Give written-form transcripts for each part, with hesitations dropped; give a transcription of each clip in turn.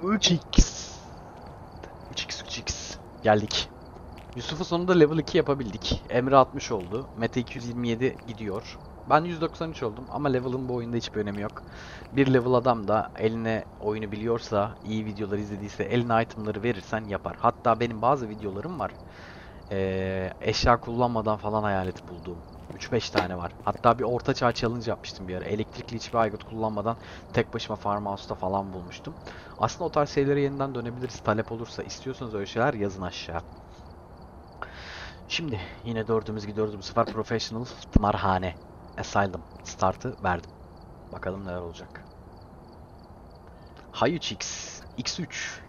3x. 3x. Geldik. Yusuf'u sonunda level 2 yapabildik. Emre 60 oldu. Mete 227 gidiyor. Ben 193 oldum ama level'ın bu oyunda hiçbir önemi yok. Bir level adam da eline oyunu biliyorsa, iyi videolar izlediyse, eline itemları verirsen yapar. Hatta benim bazı videolarım var. Eşya kullanmadan falan hayalet bulduğum. 3-5 tane var. Hatta bir orta çağ challenge yapmıştım bir ara. Elektrikli hiçbir aygıt kullanmadan tek başıma farmhouse'da falan bulmuştum. Aslında o tarz şeylere yeniden dönebiliriz. Talep olursa, istiyorsanız öyle şeyler yazın aşağı. Şimdi yine dördümüz gidiyoruz. Bu sefer Professional Tımarhane Asylum startı verdim. Bakalım neler olacak. Hay 3x. X3.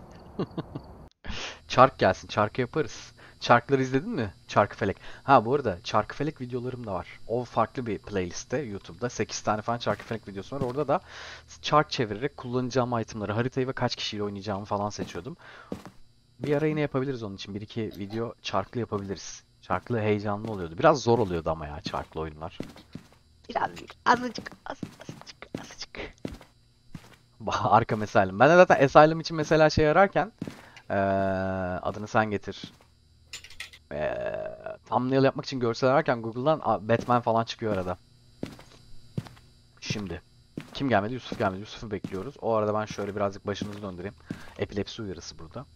Çark gelsin. Çarkı yaparız. Çarkları izledin mi? Çarkıfelek. Ha bu arada Çarkıfelek videolarım da var. O farklı bir playlistte YouTube'da. 8 tane falan Çarkıfelek videosu var. Orada da çark çevirerek kullanacağım itemları, haritayı ve kaç kişiyle oynayacağımı falan seçiyordum. Bir ara yine yapabiliriz onun için. Bir iki video çarklı yapabiliriz. Çarklı heyecanlı oluyordu. Biraz zor oluyordu ama ya çarklı oyunlar. Birazcık, azıcık. Arka Asylum. Ben de zaten Asylum için mesela şey ararken adını sen getir. Thumbnail yapmak için görsel ararken Google'dan Batman falan çıkıyor arada. Şimdi. Kim gelmedi? Yusuf gelmedi. Yusuf'u bekliyoruz. O arada ben şöyle birazcık başınızı döndüreyim. Epilepsi uyarısı burada.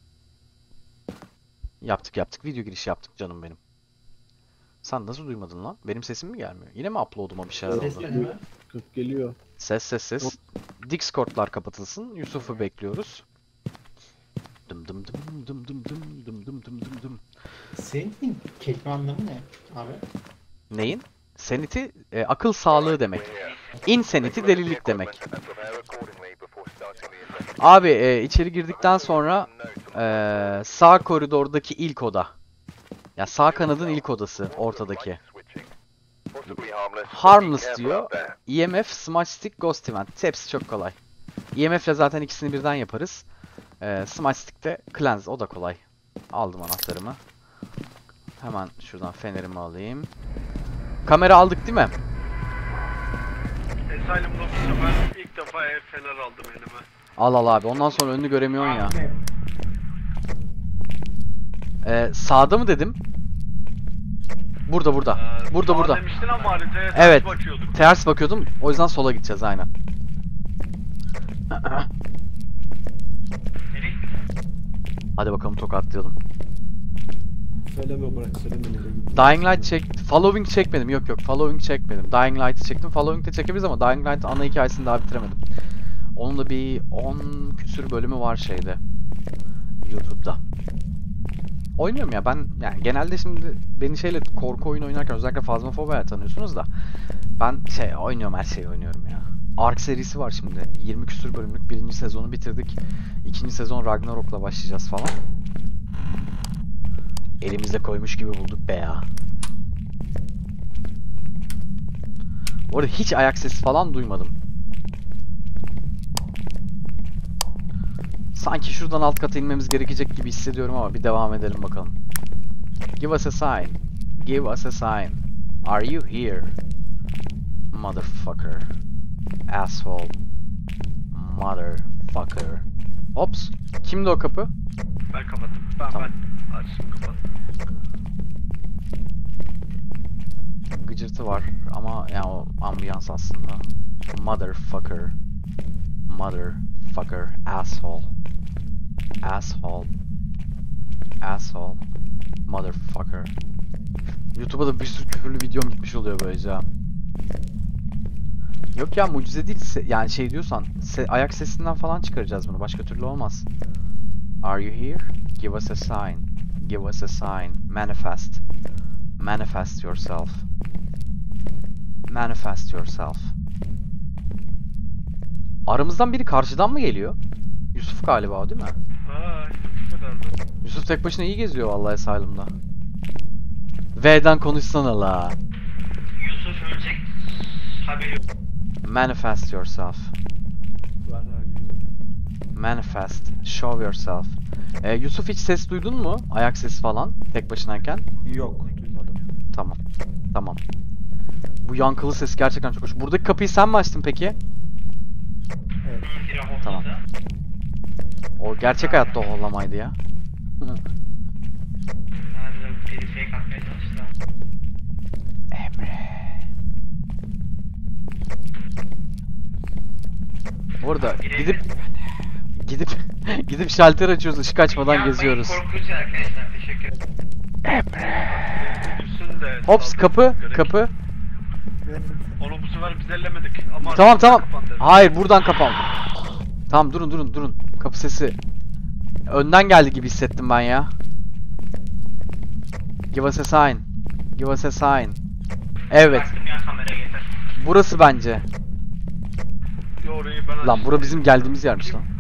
Yaptık. Video girişi yaptık canım benim. Sen nasıl duymadın lan? Benim sesim mi gelmiyor? Yine mi upload'uma bir şeyler oldu? Ses geliyor. Geliyor. Ses. Discord'lar kapatılsın. Yusuf'u bekliyoruz. Dım. Senin kelime anlamı ne abi? Neyin? Sanity akıl sağlığı demek. Insanity delilik demek. Abi içeri girdikten sonra sağ koridordaki ilk oda. Ya sağ kanadın ilk odası ortadaki. Harmless diyor. EMF, Smudge Stick, Ghost Event. Hepsi çok kolay. EMF ile zaten ikisini birden yaparız. Smudge Stick'te Cleanse. O da kolay. Aldım anahtarımı. Hemen şuradan fenerimi alayım. Kamera aldık değil mi? Asylum'da bu sefer ilk defa fener aldım elime. Al abi. Ondan sonra önünü göremiyorsun ya. Sağda mı dedim? Burada. Burada. Demiştin ama haritaya Evet. ters bakıyorduk. Ters bakıyordum. O yüzden sola gideceğiz aynen. Hadi bakalım tokatlayalım. Söyleme bırak söyleme. Dying Light Following çekmedim. Yok. Following çekmedim. Dying Light'ı çektim. Following de çekebiliriz ama Dying Light ana hikayesini daha bitiremedim. Onun da bir 10 küsür bölümü var şeyde. YouTube'da. Oynuyorum ya ben yani genelde şimdi beni şeyle korku oyunu oynarken özellikle Phasmophobia tanıyorsunuz da ben oynuyorum her şeyi oynuyorum ya. Ark serisi var şimdi. 20 küsür bölümlük birinci sezonu bitirdik. İkinci sezon Ragnarok'la başlayacağız falan. Elimizde koymuş gibi bulduk be ya. Bu arada hiç ayak sesi falan duymadım. Sanki şuradan alt kata inmemiz gerekecek gibi hissediyorum ama bir devam edelim bakalım. Give us a sign. Give us a sign. Are you here? Motherfucker. Asshole. Motherfucker. Ops. Kimdi o kapı? Ben kapattım. Tamam. Ben açtım kapattım. Gıcırtı var ama yani o ambiyans aslında. Motherfucker. Motherfucker. Asshole. Asshole. Motherfucker. YouTube'a da bir sürü küfürlü videom gitmiş oluyor böylece. Yok ya mucize değil. Yani şey diyorsan ayak sesinden falan çıkaracağız bunu. Başka türlü olmaz. Are you here? Give us a sign. Give us a sign. Manifest. Manifest yourself. Manifest yourself. Aramızdan biri karşıdan mı geliyor? Yusuf galiba o değil mi? Bu kadardı. Yusuf tek başına iyi geziyor vallahi Asylum'da. V'den konuşsana la. Yusuf ölecek. Haberi yok. Manifest yourself. Manifest. Show yourself. Yusuf hiç ses duydun mu? Ayak sesi falan tek başınayken. Yok duymadım. Tamam. Bu yankılı ses gerçekten çok hoş. Buradaki kapıyı sen mi açtın peki? Evet. Tamam. O gerçek hayatta horlamaydı ya. Hadi biri fake atmaya çalıştı. Emre. Orada gidip gidip şalter açıyoruz, ışık açmadan geziyoruz. Korkutucu arkadaşlar, teşekkür ederim. Hops, kapı. Onu bu sefer biz ellemedik ama Tamam. kapandı. Hayır, buradan kapan. Tamam, durun. Kapı sesi önden geldi gibi hissettim ben ya. Give us a sign. Give us a sign. Evet. Baktım ya, kamera getir. Burası bence. Yo, orayı ben Lan bura bizim geldiğimiz yermiş lan.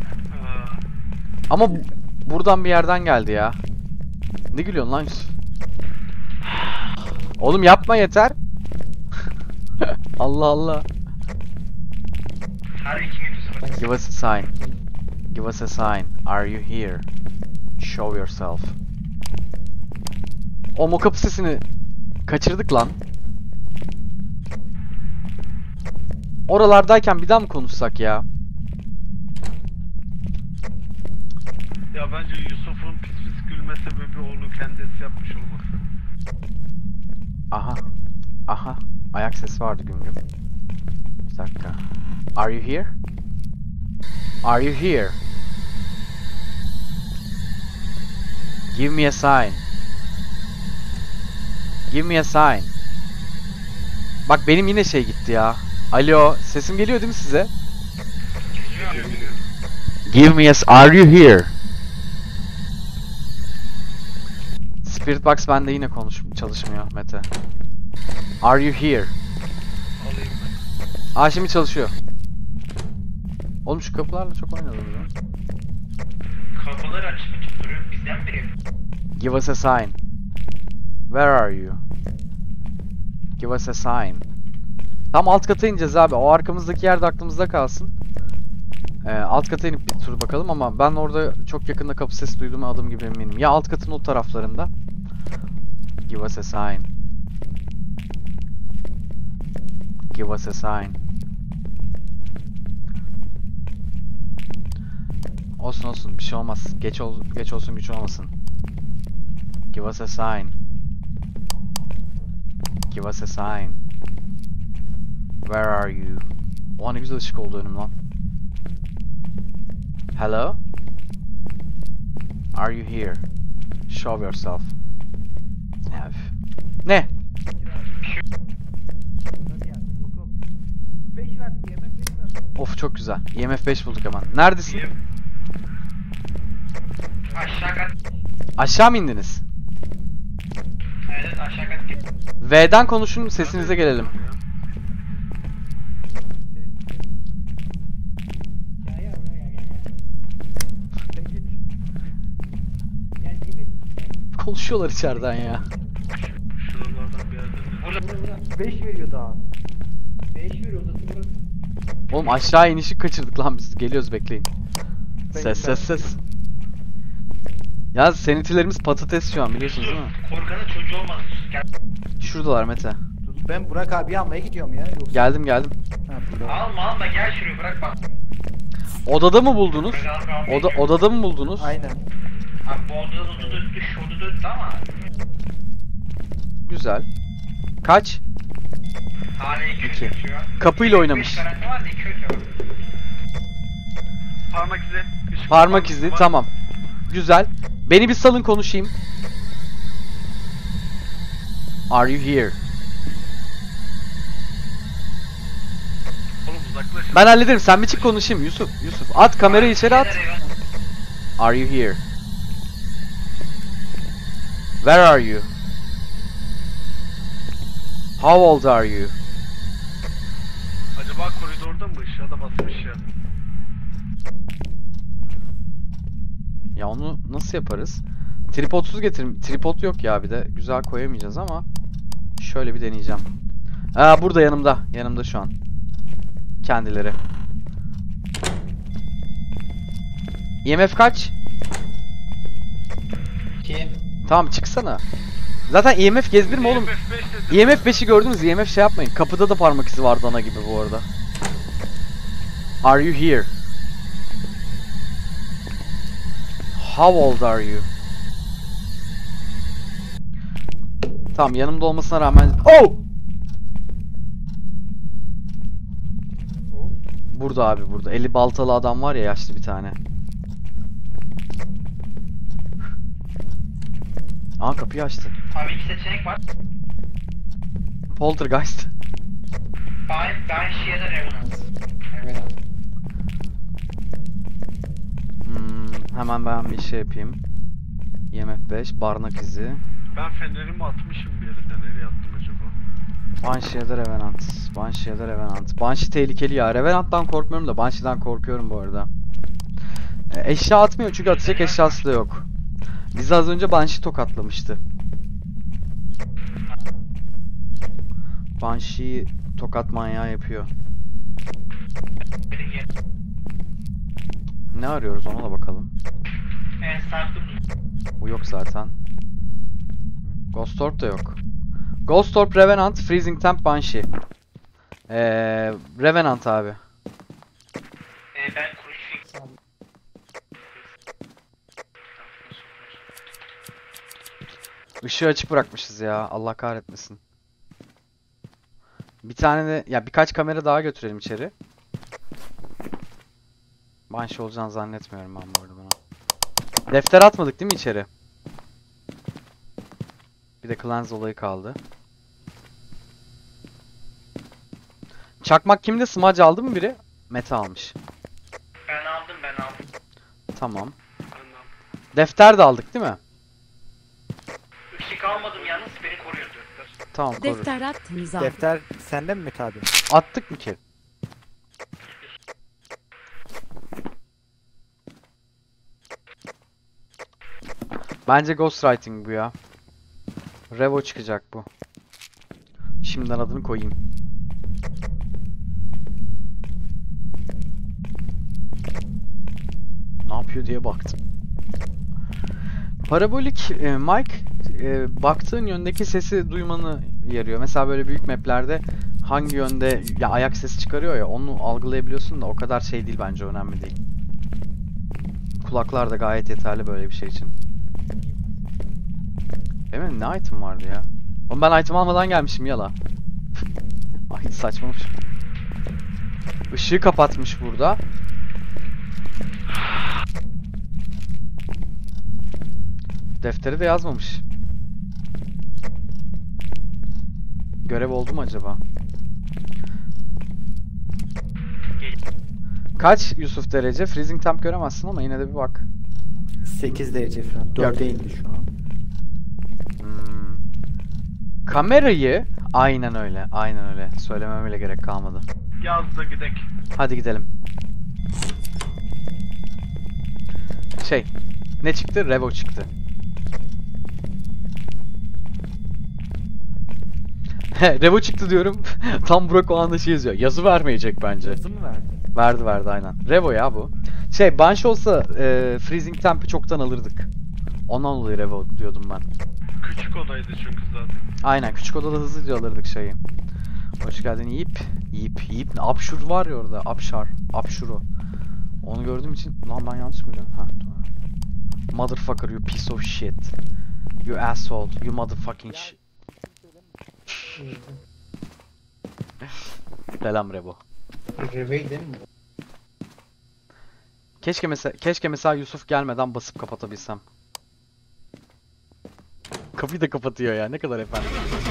Ama buradan bir yerden geldi ya. Ne gülüyorsun lan Yusuf? Oğlum yapma yeter. Allah Allah. Harbi kim yapıyorsa. Give us a sign. Give us a sign. Are you here? Show yourself. O mo kapı sesini kaçırdık lan. Oralardayken bir daha mı konuşsak ya? Ya bence Yusuf'un pis pis gülme sebebi onu kendisi yapmış olması. Aha. Ayak sesi vardı güm. Bir dakika. Are you here? Are you here? Give me a sign. Give me a sign. Bak benim yine şey gitti ya. Alo, sesim geliyor değil mi size? Give me a... Are you here? Spirit Box bende yine çalışmıyor Mete. Are you here? Alayım ben. Aa, şimdi çalışıyor. Oğlum şu kapılarla çok oynadım ya. Kapıları açık duruyor. Bizden biri. Give us a sign. Where are you? Give us a sign. Tam alt kata ineceğiz abi. O arkamızdaki yerde aklımızda kalsın. Alt kata inip bir tur bakalım ama ben orada çok yakında kapı sesi duyduğuma adım gibi eminim. Ya alt katın o taraflarında. Give us a sign. Give us a sign. Olsun bir şey olmaz. Geç olsun güç olmasın. Give us a sign. Give us a sign. Where are you? Oha, ne güzel ışık oldu önüm lan. Hello? Are you here? Show yourself. Ne? Of, çok güzel. IMF 5 bulduk hemen. Neredesin? Aşağı kat. Aşağı mı indiniz? Evet, aşağı kat git. V'den konuşun, sesinize gelelim. Konuşuyorlar içeriden ya. Şuralardan bir yerden. 5 veriyor daha. 5 veriyor odası burası. Oğlum aşağı inişi kaçırdık lan biz. Geliyoruz, bekleyin. Ses. Ya senitilerimiz patates şu an, biliyorsunuz değil mi? Korkanın çocuğu olmaz. Gel. Şuradalar Mete. Ben Burak abi almaya gidiyorum ya. Yoksa... Geldim. Ha, burada. Alma gel şuraya, bırak bak. Odada mı buldunuz? Bırak abi. Odada mı buldunuz? Aynen. Abi bu odada döndü, şu odada döndü ama. Güzel. Kaç? Hala 200 İki. geçiyor. Kapıyla oynamış. 5 garanti var da 200 yok. Parmak izi. Işık Parmak izi, var. tamam. Güzel. Beni bir salın, konuşayım. Are you here? Oğlum uzaklaşın. Ben hallederim, sen bir çık konuşayım Yusuf. At kamerayı içeri at. Are you here? Where are you? How old are you? Acaba koridorda mı? Işığa da basmış ya. Ya onu nasıl yaparız? Tripodsuz getirin. Tripod yok ya, bir de güzel koyamayacağız ama şöyle bir deneyeceğim. Burada yanımda şu an. Kendileri. IMF kaç? 2. Tamam, çıksana. Zaten IMF gezdirme oğlum. IMF 5 dedi. IMF 5'i gördünüz. IMF şey yapmayın. Kapıda da parmak izi var dana gibi bu arada. Are you here? How old are you? Tamam, yanımda olmasına rağmen... Oh! Burada abi, burada. Eli baltalı adam var ya, yaşlı bir tane. Aa, kapıyı açtı. Abi iki seçenek var. Poltergeist. Banshee ya da Revenant. Hemen ben bir şey yapayım. IMF 5, barınak izi. Ben fenerimi atmışım bir yere de, nereye attım acaba? Banshee ya da Revenant. Banshee ya da Revenant. Banshee tehlikeli ya. Revenant'tan korkmuyorum da Banshee'den korkuyorum bu arada. Eşya atmıyor çünkü atacak eşyası da yok. Bizi az önce Banshee tokatlamıştı. Banshee tokat manyağı yapıyor. Ne arıyoruz, ona da bakalım. Sarktım. Bu yok zaten. Ghost Orb da yok. Ghost Orb, Revenant, Freezing Temp, Banshee. Revenant abi. Ben Crucifix aldım. Işığı açık bırakmışız ya. Allah kahretmesin. Bir tane de, ya birkaç kamera daha götürelim içeri. Banshee olacağını zannetmiyorum ben bu arada buna. Defter atmadık değil mi içeri? Bir de cleanse olayı kaldı. Çakmak kimde? Smudge aldı mı biri? Mete almış. Ben aldım. Tamam. Ben de aldım. Defter de aldık değil mi? Işık almadım yalnız, beni koruyor. Tamam, korur. Defter attınız abi. Defter sende mi Mete abi? Attık mı ki? Bence ghostwriting bu ya. Revo çıkacak bu. Şimdiden adını koyayım. Ne yapıyor diye baktım. Parabolik mic baktığın yöndeki sesi duymanı yarıyor. Mesela böyle büyük maplerde hangi yönde ya ayak sesi çıkarıyor ya, onu algılayabiliyorsun da o kadar şey değil, bence önemli değil. Kulaklar da gayet yeterli böyle bir şey için. Benim ne item vardı ya? Oğlum ben item almadan gelmişim yala. Ay saçmamış. Işığı kapatmış burada. Defteri de yazmamış. Görev oldu mu acaba? Kaç Yusuf derece? Freezing temp göremezsin ama yine de bir bak. 8 derece falan. 4'e indi şu an. Kamerayı aynen öyle. Aynen öyle. Söylememe bile gerek kalmadı. Yaz da gidek. Hadi gidelim. Ne çıktı? Revo çıktı. Revo çıktı diyorum. Tam Burak o anda şey yazıyor. Yazı vermeyecek bence. Yazı mı verdi? Verdi aynen. Revo ya bu. Banshee olsa Freezing Temp'i çoktan alırdık. Ondan dolayı Revo diyordum ben. Küçük odaydı çünkü zaten. Aynen, küçük odada hızlıca alırdık şeyi. Hoş geldin Yip. Yip. Apşur var ya orada. Apşuro. Onu gördüğüm için... Lan ben yanlış mı biliyorum? Ha, doğru. Motherfucker, you piece of shit. You asshole. You motherfucking shit. Selam Revo. Revey değil mi? Keşke mesela Yusuf gelmeden basıp kapatabilsem. Kapıyı da kapatıyor ya. Ne kadar efendim.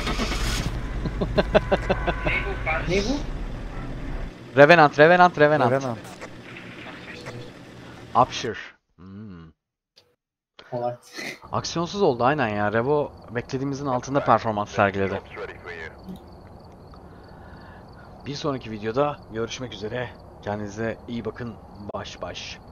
Ne bu? Revenant. Revenant. Upshur. Aksiyonsuz oldu aynen ya. Revo beklediğimizin altında performans sergiledi. Bir sonraki videoda görüşmek üzere. Kendinize iyi bakın. Baş.